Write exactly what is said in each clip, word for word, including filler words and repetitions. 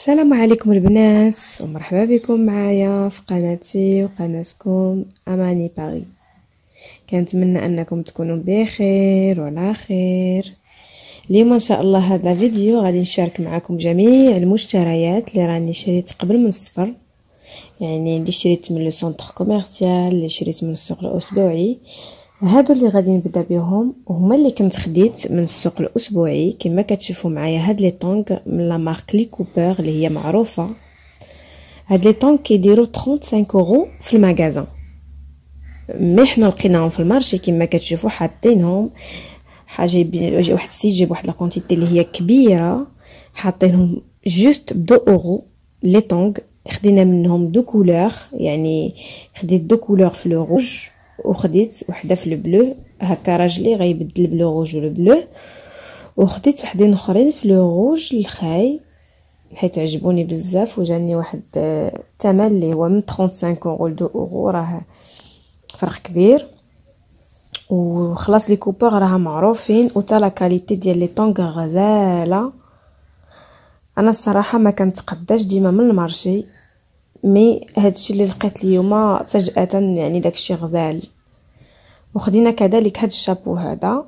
السلام عليكم البنات ومرحبا بكم معايا في قناتي وقناتكم اماني باري. كنتمنى انكم تكونوا بخير وعلى خير. اليوم ان شاء الله هذا الفيديو غادي نشارك معكم جميع المشتريات اللي راني شريت قبل من السفر، يعني اللي شريت من لو سونتر كوميرسيال، اللي شريت من السوق الاسبوعي. هادو اللي غادي نبدا بهم وهما اللي كنت خديت من السوق الاسبوعي. كما كتشوفوا معايا هاد لي طونغ من لا مارك لي كوبر اللي هي معروفه. هاد لي طونغ كيديروا خمسة وثلاثين اورو في المغازان، مي حنا لقيناهم في المارشي كما كتشوفوا حاطينهم حاجه يجي واحد السيت جيب واحد لا كونتيتي اللي هي كبيره، حاطينهم جوست ب اثنين اورو. لي طونغ خدينا منهم دو كولور، يعني خديت دو كولور في لو روج وخديت وحده في البلو، هكا راجلي غيبدل بلو روج ولو بلو، وخديت وحدين اخرين في لو روج الخاي حيت عجبوني بزاف وجاني واحد الثمن اللي هو من خمسة وثلاثين اورو ل اثنين اورو، راه فرق كبير. وخلاص لي كوبر راها معروفين وتا لا كاليتي ديال لي طونغ غزاله. انا الصراحه ما كنتقداش ديما من المارشي، مي هادشي اللي لقيت اليوم فجاه يعني داكشي غزال. وخدينا كذلك هاد الشابو هذا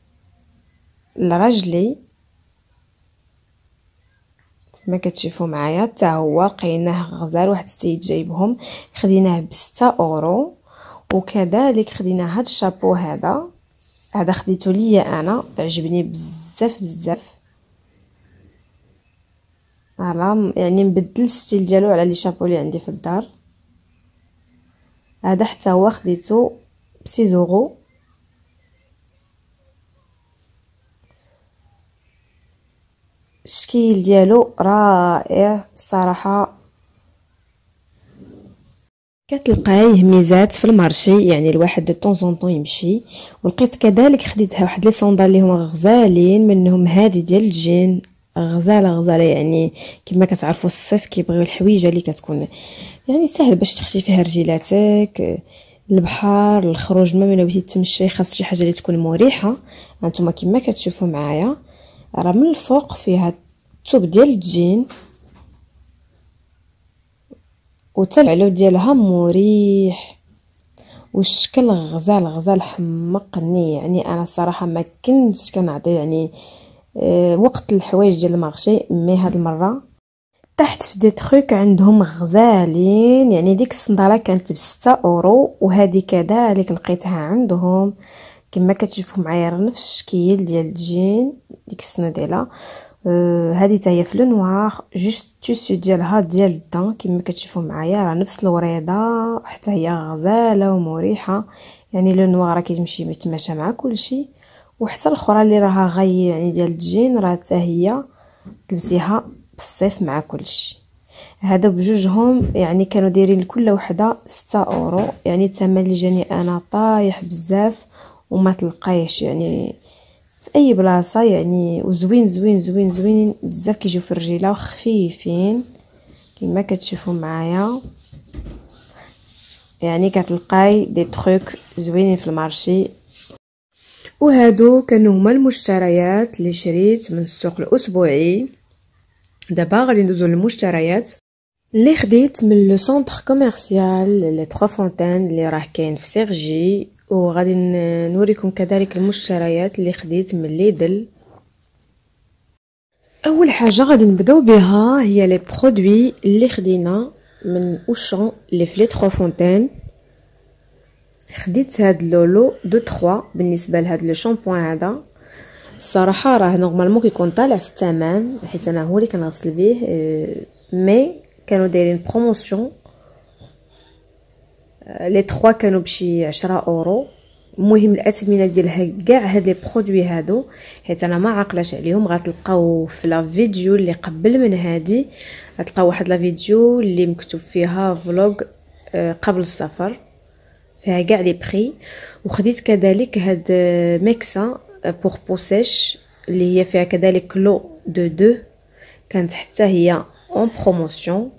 لراجلي كما كتشوفوا معايا، حتى هو لقيناه غزال، واحد السيد جايبهم خديناه بستة اورو. وكذلك خدينا هاد الشابو هذا، هذا خديته ليا انا، عجبني بزاف بزاف. فوالا يعني نبدل الستيل ديالو على لي شابو اللي عندي في الدار. هذا حتى هو خديته بستة اورو. الشكل ديالو رائع الصراحه، كتلقايه ميزات في المارشي، يعني الواحد دو طون طون يمشي. ولقيت كذلك خديتها واحد لي صوندال اللي هما غزالين، منهم هادي ديال الجين غزاله غزاله، يعني كما كتعرفوا الصيف كيبغيو الحويجه اللي كتكون يعني سهل باش تخشي فيها رجيلاتك، البحر، الخروج، ما ملي بغيتي تمشي خاص شي حاجه اللي تكون مريحه. هانتوما كما كتشوفوا معايا راه من الفوق فيها الثوب ديال الجين وتا العلو ديالها مريح، والشكل غزال غزال حمقني. يعني انا الصراحه ما كنتش كنعطي يعني أه وقت الحوايج ديال المارشي، مي هاد المره تحت في دي تروك عندهم غزالين. يعني ديك الصنداله كانت بستة اورو وهذه كذلك لقيتها عندهم كما كتشوفوا معايا، راه نفس الشكل ديال الجين ديك السنديله. آه هذه حتى هي في لو نوار، جوست تيسو ديالها ديال الدان كما كتشوفوا معايا، راه نفس الوريضه حتى هي غزاله ومريحه. يعني لو نوار راه كيتمشي يتماشى مع كلشي، وحتى الاخرى اللي راها غي يعني ديال الجين راه حتى هي تلبسيها بالصيف مع كلشي. هذا بجوجهم يعني كانوا دايرين لكل وحده ستة اورو، يعني الثمن اللي جاني انا طايح بزاف وما تلقايش يعني في اي بلاصه. يعني وزوين زوين زوين زوين بزاف، كيجيو في الرجيله وخفيفين كما كتشوفوا معايا. يعني كتلقاي دي تروك زوينين في المارشي. وهادو كانوا هما المشتريات اللي شريت من السوق الاسبوعي. دابا غادي ندوزو للمشتريات اللي خديت من لو سونتر كوميرسيال لي تخوا فونتين اللي راه كاين في سيرجي، وغادي نوريكم كذلك المشتريات اللي خديت من ليدل. اول حاجه غادي نبداو بها هي لي برودوي اللي خدينا من اوشان اللي في لي تخوا فونتين. خديت هاد لولو دو تخوا بالنسبه لهاد لو شامبوان هذا. الصراحه راه نورمالمون كيكون طالع في الثمن حيت انا هو اللي كنغسل به، مي كانوا دايرين بروموسيون. لي تخوا كانوا بشي عشرة اورو. المهم الاثمنه ديالها كاع هاد لي برودوي هادو حيت انا ما عاقلاش عليهم، غتلقاو في لا فيديو اللي قبل من هادي، غتلقاو واحد لا فيديو اللي مكتوب فيها فلوغ قبل السفر فيها كاع لي بري. وخديت كذلك هاد ميكسا بور بوسيش اللي هي فيها كذلك لو دو دو، كانت حتى هي اون بروموسيون.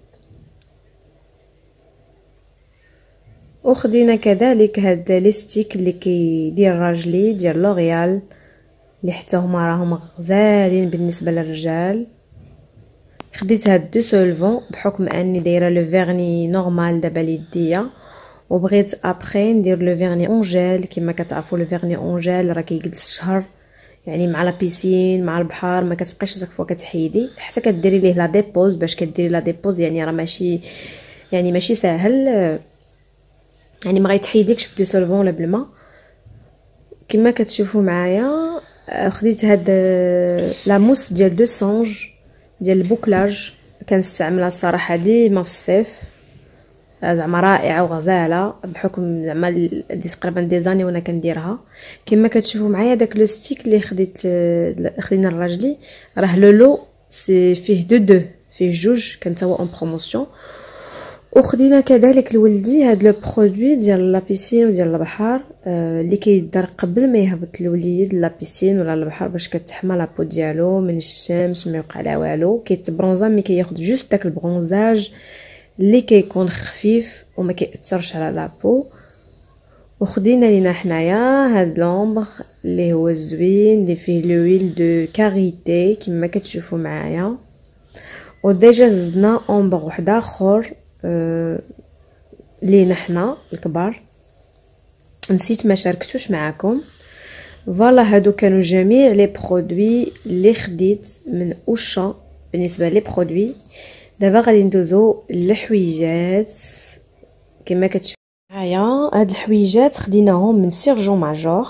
وخدينا كذلك هاد لي ستيك اللي كيدير راجلي ديال لوريال اللي حتى هما راهم غزالين بالنسبه للرجال. خديت هاد دو سولفون بحكم اني دايره لو فيرني نورمال دابا ليديا، وبغيت ابخي ندير لو فيرني اونجيل. كما كتعرفوا لو فيرني اونجيل راه كيجلس شهر، يعني مع لا بيسين مع البحر ما كتبقاش صاك فوا كتحيدي حتى كديري ليه لا ديبوز. باش كديري لا ديبوز يعني راه ماشي يعني ماشي ساهل، يعني ما غيتحيديكش بدو سولفون ولا بالماء. كما كتشوفوا معايا خديت هاد لا موس ديال دو سونج ديال البوكلاج، كنستعملها الصراحه ديما في الصيف، زعما رائعه وغزاله بحكم زعما دي تقريبا دي زاني وانا كنديرها. كما كتشوفوا معايا داك لو ستيك اللي خديت خدينا الراجلي راه لولو سي فيه دو دو فيه جوج، كان تا هو اون بروموسيون. وخدينا كذلك لولدي هاد لو برودوي ديال لا بيسين وديال البحر اللي آه كيدار قبل ما يهبط الوليد لا بيسين ولا البحر باش كتحمى لابو ديالو من الشمس ما يوقع لا والو. كيتبرونزا مي كياخذ جوست داك البرونزاج اللي كيكون خفيف وما كيأثرش على لابو. وخدينا لينا حنايا هاد لومبر اللي هو زوين اللي فيه لويل دو كاريتي كما كتشوفوا معايا. وديجا زدنا اومبر واحد اخر أه لينا حنا الكبار، نسيت ما شاركتوش معكم. فوالا هادو كانوا جميع لي برودوي اللي خديت من اوشا بالنسبه لي برودوي. دابا غادي ندوزو للحويجات. كما كتشوفوا معايا هاد الحويجات خديناهم من سيرجو ماجور.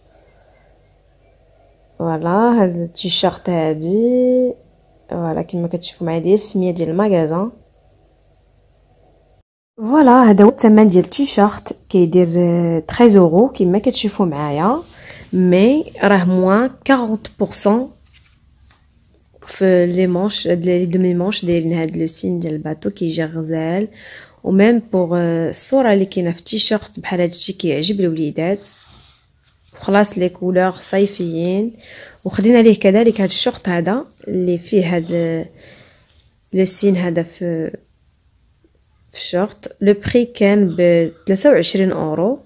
فوالا هاد التيشيرت هادي فوالا كما كتشوفوا معايا ديال السميه ديال المغازان. فوالا هذا هو الثمن ديال التيشيرت كيدير تريز اورو كما كتشوفوا معايا، مي راه موان أربعين بالمية في لي مونش لي دومي مونش دايرين هاد لو سين ديال الباطو كيجي غزال. وميم بوغ الصوره اللي كاينه في التيشيرت بحال هادشي كيعجب الوليدات خلاص لي كولور صيفيين. وخدينا ليه كذلك هاد الشورت هذا اللي فيه هاد لو سين هذا في في الشورت. لو بري كان ب ثلاثة وعشرين اورو.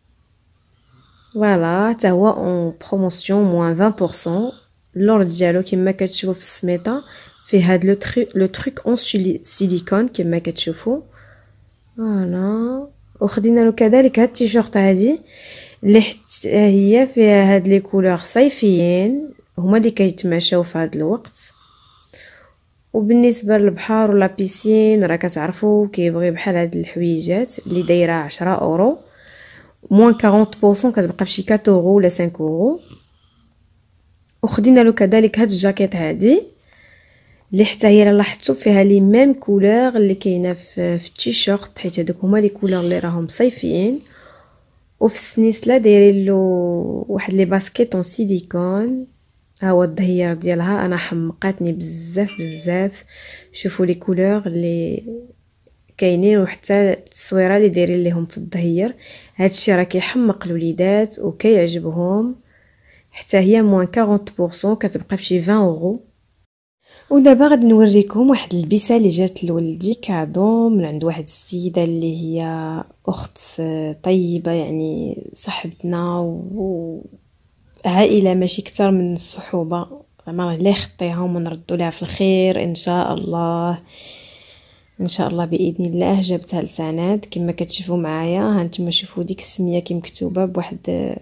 فوالا حتى هو اون بروموسيون موان عشرين بالمية. اللور ديالو كما كتشوفوا في السميطه فيه هاد لو تري لو تروك اون سيليكون كما كتشوفوا. فوالا وخدينا له كذلك هاد التيشيرت هادي اللي حتى هي فيها هاد لي كولور صيفيين هما اللي كيتماشاو في هاد الوقت. وبالنسبه للبحر ولا بيسين راه كتعرفوا كيبغي بحال هاد الحويجات اللي دايره عشرة اورو موان أربعين بالمية كتبقى بشي أربعة اورو ولا خمسة اورو. وخدينا له كذلك هاد الجاكيت هادي اللي حتى هي لاحظتوا فيها لي ميم كولور اللي كاينه في, في التيشيرت، حيت هذوك هما لي كولور اللي راهم صيفيين. وفي السنيسله دايرين له واحد لي باسكيت اون سيليكون. ها هو الظهير ديالها انا حمقاتني بزاف بزاف. شوفوا لي كولور اللي كاينين وحتى التصويره اللي دايرين لهم في الظهير. هادشي راه كيحمق الوليدات وكيعجبهم. حتى هي موان أربعين بالمية كتبقى بشي عشرين اورو. ودابا غادي نوريكم واحد البسه اللي جات لولدي كادو من عند واحد السيده اللي هي اخت طيبه، يعني صاحبتنا وعائله ماشي كتر من الصحوبه. زعما الله يخطيها ونردوا لها في الخير ان شاء الله ان شاء الله باذن الله. جابتها لسند كما كتشوفوا معايا. ها نتوما شوفوا ديك السميه كي مكتوبه بواحد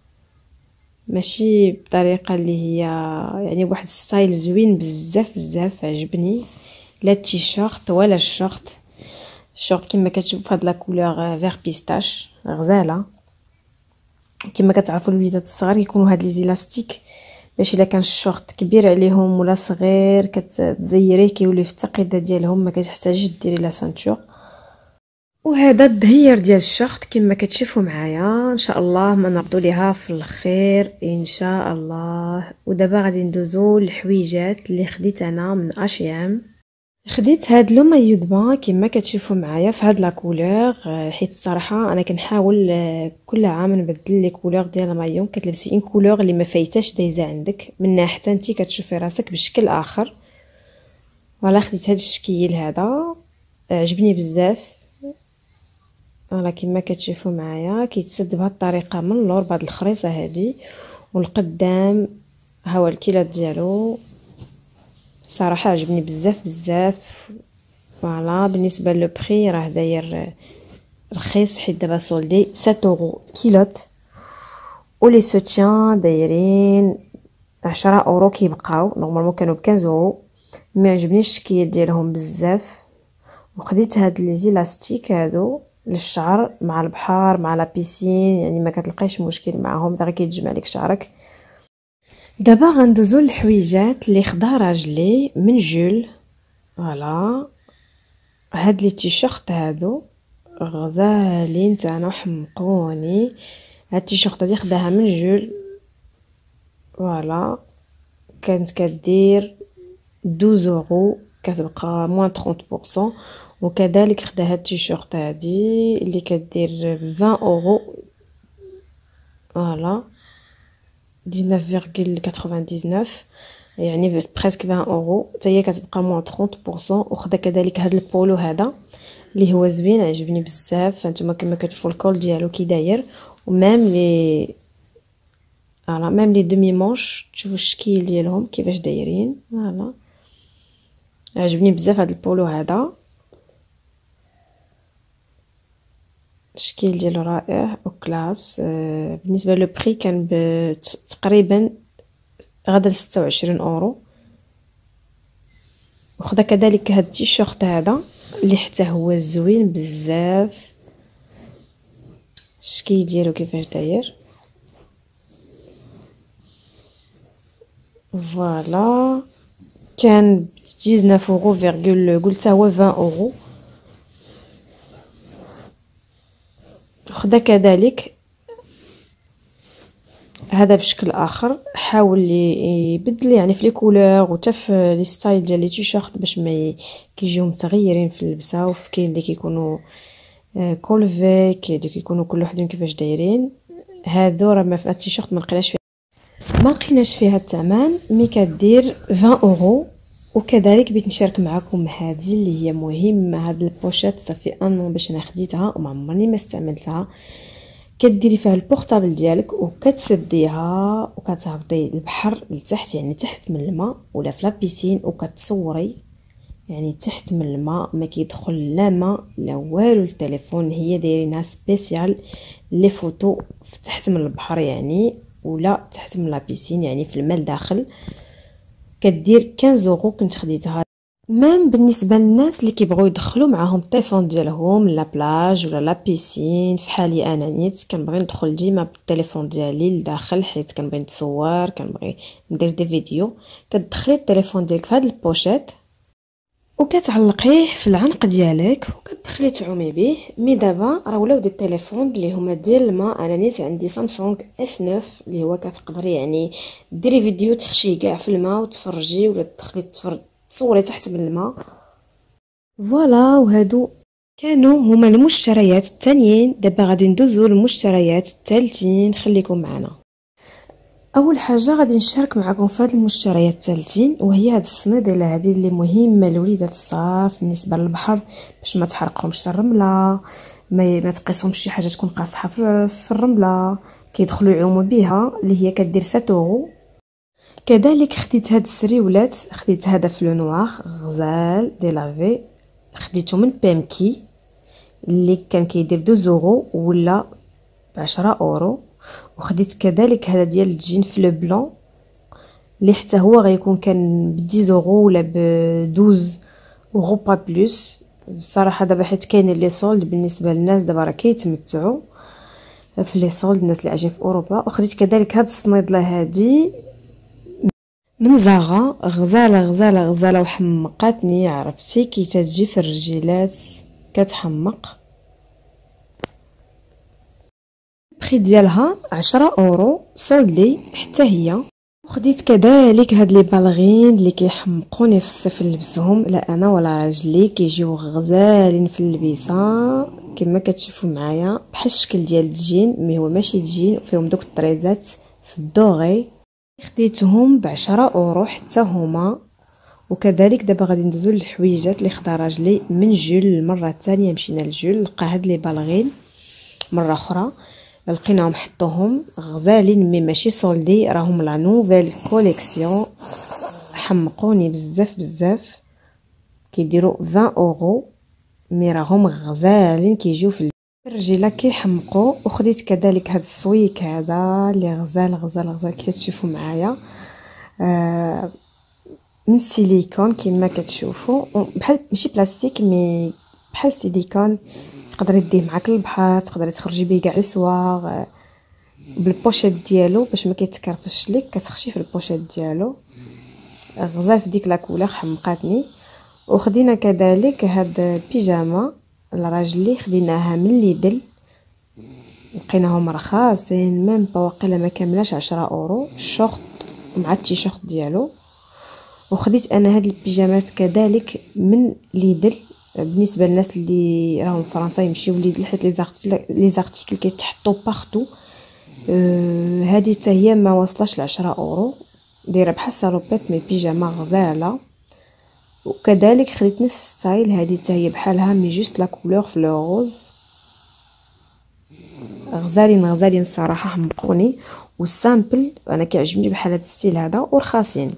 ماشي بطريقه اللي هي يعني بواحد ستايل زوين بزاف بزاف عجبني. لا التيشيرت ولا الشورت. الشورت كما كتشوفوا فهاد لا كولور فيغ بيستاش غزاله. كما كتعرفوا الوليدات الصغار كيكونوا هاد لي زيلاستيك باش الا كان الشورت كبير عليهم ولا صغير كتزيريه كيولي في التقيده ديالهم ما كتحتاجيش ديري لا سانتور. وهذا الظهير ديال الشورت كما كتشوفوا معايا ان شاء الله ما نرضوا ليها في الخير ان شاء الله. ودابا غادي ندوزو للحويجات اللي خديت انا من اشيام. خديت هاد لو مايو دو بان كما كتشوفوا معايا في هاد لا كولور، حيت الصراحه انا كنحاول كل عام نبدل لي كولور ديال المايو. كتلبسي ان كولور اللي ما فايتاش دايزه عندك منها حتى انت كتشوفي راسك بشكل اخر. ولا خديت هاد الشكل هذا عجبني بزاف. فوالا كما كتشوفوا معايا كيتسد بهاد الطريقه من اللور بهاد الخريصه هادي، والقدام ها هو الكيلات ديالو صراحه عجبني بزاف بزاف. فوالا بالنسبه لو بري راه داير رخيص حيت دابا سولدي سبعة اورو كيلوت، ولي سوتيان دايرين عشرة اورو كيبقاو نورمالمون كانوا ب خمسطاش اورو. ما عجبنيش الشكل ديالهم بزاف، وخديت هاد لي زيلاستيك هادو للشعر مع البحر مع لا بيسين، يعني ما كتلقايش مشكل معاهم، غير كيتجمع لك شعرك. دابا غندوزو للحويجات اللي خدا راجلي من جول. فوالا هاد لي تيشيرت هادو غزالين تاعنا وحمقوني. هاد التيشيرت هادي خداها من جول، فوالا كانت كدير دوز اورو، كتبقى موان ثلاثين بالمية. وكذلك خدا هاد التيشيرت هادي اللي كدير عشرين اورو، فوالا تسعطاش فاصلة تسعة وتسعين، يعني بريسك عشرين اورو، حتى هي كتبقى موان ثلاثين بالمية. وخدا كذلك هاد البولو هذا اللي هو زوين عجبني بزاف. هانتوما كما كتشوفوا الكول ديالو كي داير، ومام لي فوالا ميم لي دومي مونش تشوفوا الشكل ديالهم كيفاش دايرين. فوالا عجبني بزاف هاد البولو هذا، الشكل ديالو رائع وكلاس. آه بالنسبه لو بري كان تقريبا غدا ستة وعشرين اورو. وخدا كذلك هاد التيشيرت هذا اللي حتى هو زوين بزاف، الشكل ديالو كيفاش داير. فوالا كان تسعطاش اورو فيرغول قلت هو عشرين اورو. خدا كذلك هذا بشكل اخر، حاول يبدل يعني في لي كولور وتا في لي ستايل ديال لي تيشيرت باش ما كيجيو متغيرين في اللبسه. وفي كاين اللي كيكونوا كولفي، كاين اللي كيكونوا كل وحدين كيفاش دايرين. هادو راه ما في التيشيرت ما لقيناش فيه ما لقيناش فيها الثمن، مي كدير عشرين اورو. وكذلك بغيت نشارك معكم هذه اللي هي مهمه، هاد البوشيت صافي ان باش انا خديتها وما عمرني ما استعملتها. كديري فيها البورطابل ديالك وكتسديها وكتهبطي البحر لتحت، يعني تحت من الماء ولا في لابيسين، وكتصوري يعني تحت من الماء ما كيدخل لا ماء لا والو. التليفون هي دايرينها سبيسيال لي فوتو في تحت من البحر يعني، ولا تحت من لابيسين يعني في الماء الداخل. كدير خمسطاش اورو كنت خديتها. مام بالنسبه للناس اللي كيبغيو يدخلوا معاهم التليفون ديالهم لا بلاج ولا لا بيسين، في حالي انا نيت كنبغي ندخل ديما بالتليفون ديالي لداخل حيت كنبغي نتصور، كنبغي ندير دي فيديو. كتدخلي التليفون ديالك في هاد البوشيت وكتعلقيه في العنق ديالك وكتدخلي تعومي به. مي دابا راه ولاو دي التليفون اللي هما ديال الماء. انا نيت عندي سامسونج اس تسعة اللي هو كتقدري يعني ديري فيديو تخشي كاع في الماء وتفرجي، ولا تدخلي تفرج تصوري تحت من الماء. فوالا وهادو كانوا هما المشتريات الثانيين. دابا غادي ندوزو للمشتريات الثالثين، خليكم معنا. اول حاجه غادي نشارك معكم في هاد المشتريات الثالثين، وهي هاد الصنيدله هذه اللي مهمه لوليدات الصغار بالنسبه للبحر باش ما تحرقهمش الرمله، ما ما تقيسهمش شي حاجه تكون قاصحه في الرمله، كيدخلوا يعوموا بها، اللي هي كدير سبعة اورو. كذلك خديت هاد السريولات، خديت هذا في لو نوار غزال دي لافي، خديته من بامكي اللي كان كيدير دوز اورو ولا بعشرة اورو. وخديت كذلك هذا ديال الجين في لو بلون اللي حتى هو غيكون كان بديز اورو ولا بدوز اورو با بلوس. الصراحه دابا حيت كاين لي سولد بالنسبه للناس دابا راه كيتمتعوا في لي سولد الناس اللي عايشين في اوروبا. وخديت كذلك هاد الصنيدله هادي من زاغا غزاله غزاله غزاله وحمقاتني، عرفتي كي تجي في الرجيلات كتحمق. البري ديالها عشرة اورو سولدي حتى هي. وخديت كذلك هاد لي بالغين اللي كيحمقوني في الصيف نلبسهم، لا انا ولا راجلي، كيجيو غزالين في اللبسه كما كتشوفوا معايا، بحال الشكل ديال الجين مي هو ماشي الجين، فيهم دوك الطريزات في الدوغي. خديتهم بعشرة اورو حتى هما. وكذلك دابا غادي ندوزو للحويجات اللي خدا راجلي من جول. المره الثانيه مشينا لجول، لقى هاد لي بالغين مره اخرى لقيناهم حطوهم غزالين مي ماشي سولدي، راهم لا نوفيل كوليكسيون، حمقوني بزاف بزاف، كيديروا عشرين اورو، مي راهم غزالين كيجيو في الرجيله كيحمقوا. وخديت كذلك هذا السويك هذا اللي غزال غزال غزال كي تشوفوا معايا، آه من سيليكون كما كتشوفوا، بحال ماشي بلاستيك مي بحال سيليكون، تقدري ديه معاك للبحر، تقدري تخرجي به كاع السواق بالبوشيت ديالو باش ما كيتكرفش لك، كتخشي في البوشيت ديالو. غزال في ديك لاكولور حمقاتني. وخدينا كذلك هاد البيجاما الراجلي، خديناها من ليدل، لقيناهم رخاصين، ميم با واقيلا ما كاملاش عشرة اورو الشورت مع التيشيرت ديالو. وخديت انا هاد البيجامات كذلك من ليدل، بالنسبه للناس اللي راهم فرنسا يمشيو ليدل، حيت لي زارتيكل لي زارتيكل كيتحطوا بارتو. أه هذه حتى هي ما وصلش ل عشرة اورو، دايره بحال سالوبيت مي بيجاما غزاله. وكذلك خديت نفس ستايل، هذه حتى هي بحالها مي جوست لا كولور في لو روز، غزالين غزالين الصراحه حمقوني. والسامبل انا كيعجبني بحال هذا الستيل هذا، ورخاصين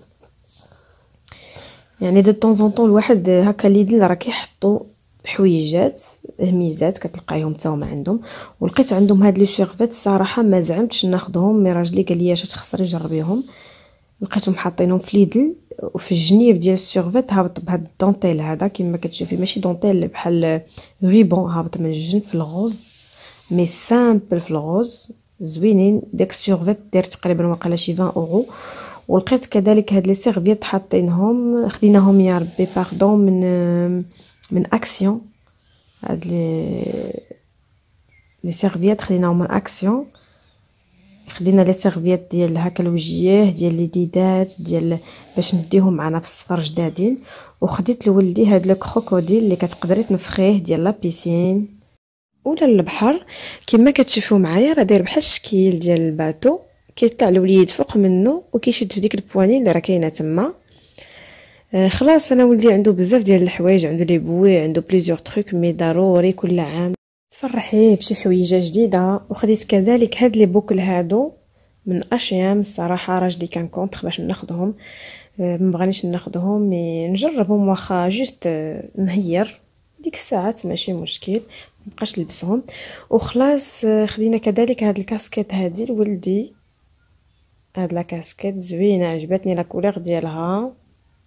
يعني دو طون زون طون. الواحد هكا ليدل راه كيحطوا حويجات هميزات كتلقايهم حتى هما عندهم. ولقيت عندهم هاد لي سيرفيت الصراحه ما زعمتش ناخذهم، مي راجلي قال لي اش تخسري جربيهم. لقيتهم حاطينهم في ليدل، وفي الجنيب ديال السيرفيت هابط بهاد الدونتيل هذا كما كتشوفي، ماشي دونتيل بحال ريبون، هابط من الجنب في الغوز مي سامبل في الغوز زوينين. داك السيرفيت داير تقريبا واقيلا شي عشرين اورو. ولقيت كذلك هاد لي سيرفيت حاطينهم، خديناهم يا ربي باردون من من اكسيون. هاد لي لي سيرفيت خديناهم من اكسيون. خدينا لي سيرفيت ديال هكا الوجيه ديال لي ديدات ديال باش نديهم معنا في الصفر جدادين. وخديت لولدي هاد لو كروكوديل اللي كتقدري تنفخيه ديال لا بيسين ولا البحر. كما كتشوفوا معايا راه داير بحال الشكل ديال الباتو، كيطلع الوليد فوق منه وكيشد في ديك البواني اللي راه كاينه تما. آه خلاص انا ولدي عنده بزاف ديال الحوايج، عنده لي بوي، عنده بليزيور تروك، مي ضروري كل عام تفرحيه بشي حويجه جديده. وخديت كذلك هاد لي بوكل هادو من اشيام، الصراحه راجلي كان كونطخ باش ناخذهم، آه ما بغانيش ناخذهم مي نجربهم واخا جوست آه نهير ديك الساعات ماشي مشكل، مبقاش نلبسهم. وخلاص آه خدينا كذلك هاد الكاسكيت هادي لولدي، هاد لا كاسكيت زوينه عجبتني لا كولور ديالها.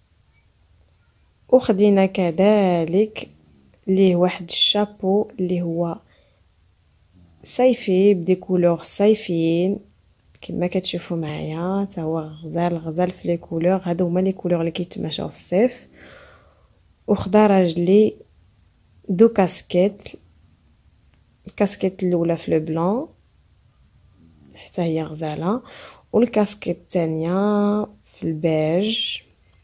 وخدينا كذلك ليه واحد الشابو اللي هو صيفي بدي كولور صيفيين كما كتشوفوا معايا، حتى هو غزال غزال في لي كولور. هادو هما لي كولور اللي كيتماشاو في الصيف. وخدا راجلي دو كاسكيت، الكاسكيت الاولى في لو بلون حتى هي غزاله، والكاسكيت الثانيه في البيج.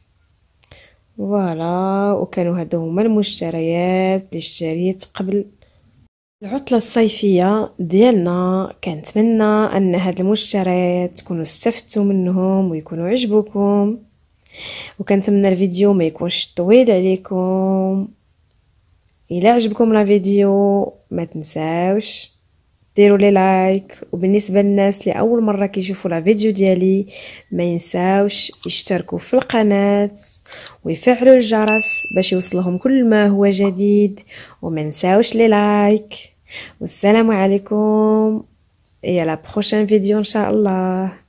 فوالا، وكانوا هادو هما المشتريات اللي اشتريت قبل العطله الصيفيه ديالنا. كنتمنى ان هاد المشتريات تكونوا استفدتوا منهم ويكونوا عجبوكم، وكنتمنى الفيديو ما يكونش طويل عليكم. الى عجبكم لا فيديو ما تنساوش ديروا لي لايك، وبالنسبه للناس اللي اول مره كيشوفوا لا فيديو ديالي ما ينساوش يشتركوا في القناه ويفعلوا الجرس باش يوصلهم كل ما هو جديد، وما نساوش لي لايك. والسلام عليكم، et à la prochaine vidéo ان شاء الله.